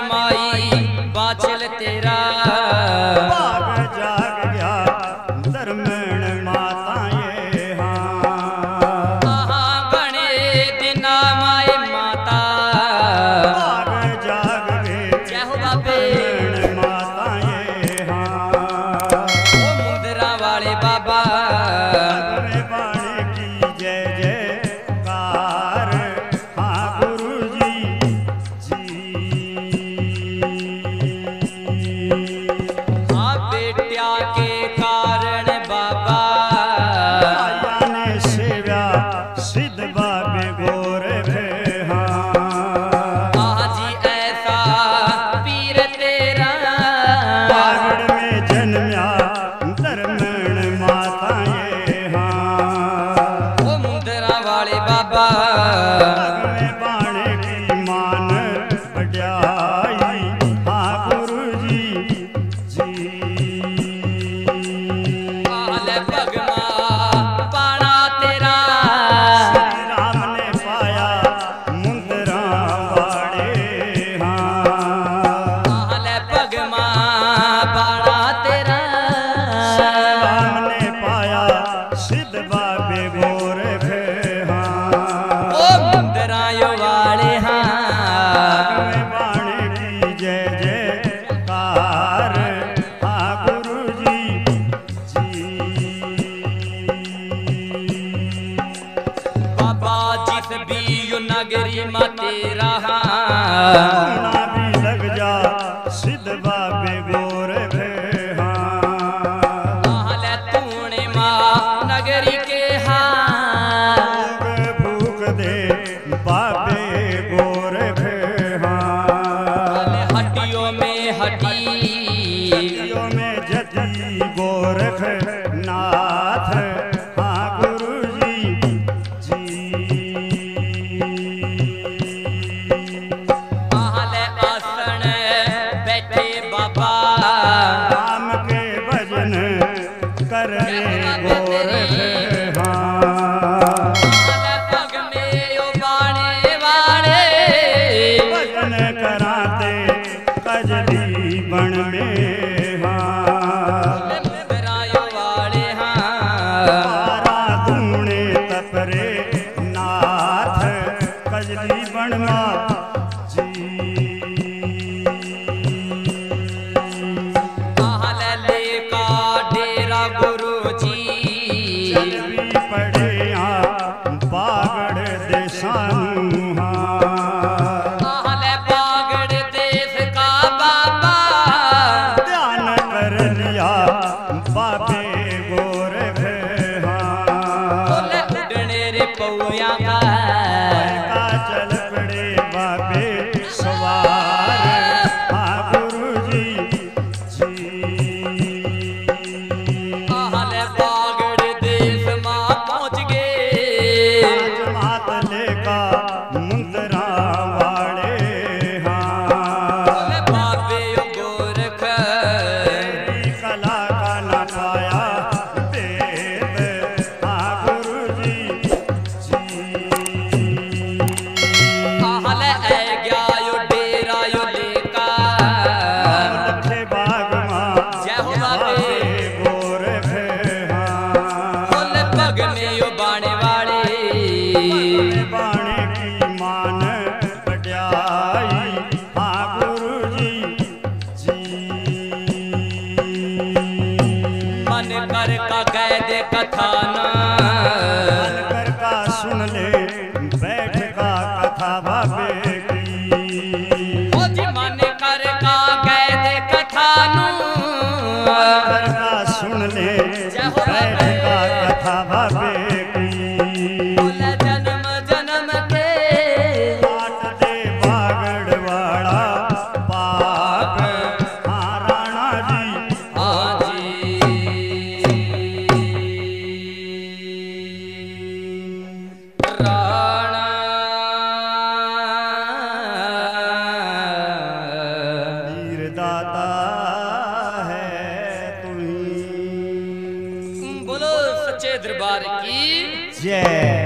माई बाछल तेरा भाग जाग गया धर्मण माता ये हाँ गणे दिना माए माता भाग जाग गए जय हो बाबे धर्मण माता ये हाँ ओ मुंदरा वाले बाबा में बाणे की जय जयकार हाँ गुरु जी हाँ बेटिया के कारण बाबा माया ने सेव्या सिद्ध बाबे गोरख हाँ आजी ऐसा पीर तेरा पागड़ में जन्म्या धर्मण माता ये हाँ ओ मुंदरा वाले बाबा पग में बाणे की मान बढ़ाई हाँ गुरु जी आल भगमा पाना तेरा श्री राम ने पाया मुंदरा वाड़े हाँ आल भगमा पाना तेरा राम ने पाया सिद्ध बाबे गोरख हाँ ओ मुंदरायो वाले हाँ में बाणे की जय जयकार हाँ गुरु जी बाबा जिस भी यो नगरी में तेरा ना भी लग जा सिद्ध बाबे गोरख हाँ आल तूने माँ नगरी के हाँ फूक दे बाबे गोरख हाँ हड्डियों में हड्डी हड्डियों में जति गोरख नाथ हाँ गुरु जी आल आसन बैठे बाबा राम के भजन कर रे गोरख हाँ आल पग में यो बाणे वाणे भजन कराते कजली बन में हाँ मुंदरायो वाले हाँ पारा दूणे तपरे नाथ कजली बन मा आल लेका डेरा गुरु जी भी पड़े बागड़ देसानू हाँ आल बागड़ देश का बाबा ध्यान कर लिया बाबे गोरख हाँ बोले उड़ने रे पौया का का चल पड़े बाबे सवार हाँ गुरु जी आल बागड़ देश मां पहुंच गए मात लेका मुंदरा वाड़े हाँ बोले बाबे यो गोरख कला का न पाया वेद हाँ गुरु जी आल ऐ गया यो डेरा यो लेका लखे बाग माँ जय हो बाबे गोरख हाँ बोले पग में यो बाणे वाले बाणे की मान बढ़ाई हाँ गुरु जी मन कर का कह दे कथा ना कर का सुन ले बैठ का कथा बाबे की ओ जी मन कर का कह दे कथा नू कर का सुन ले बैठ का कथा बाबे की बोले जन्म जन्म के काट दे बागड़ वाला पाप हाँ राणा जी आजी राणा वीर दाता है तू ही बोलो सच्चे दरबार की जय।